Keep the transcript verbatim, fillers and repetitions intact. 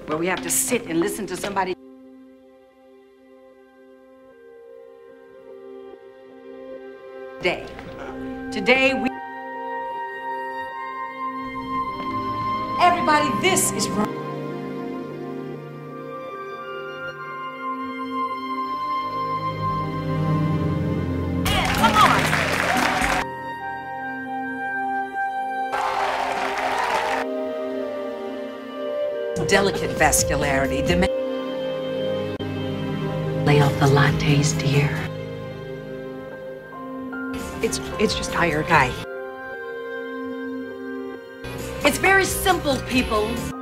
where we have to sit and listen to somebody. Today, today we. Everybody, this is wrong. Come on. Delicate vascularity. Dim Lay off the lattes, dear. It's it's just tired. Hi. It's very simple, people.